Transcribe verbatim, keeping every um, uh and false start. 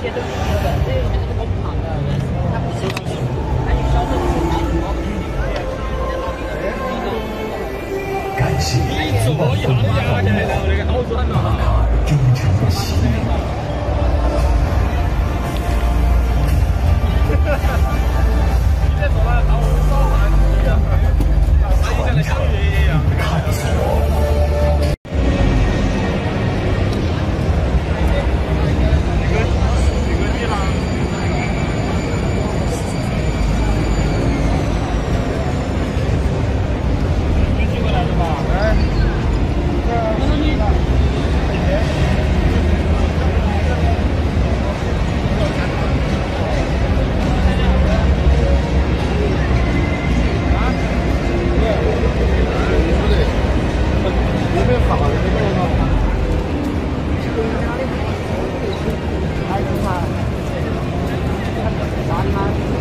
些都是别的，这里面是工厂的人，他不是自己，他去销售的是美国。 感谢你做一下子压起来，然后那个好转了哈。 卡尔忠诚的洗礼。 你再说了，到我们烧饭一样，他以前的小月一样。 探索。 哪里吗？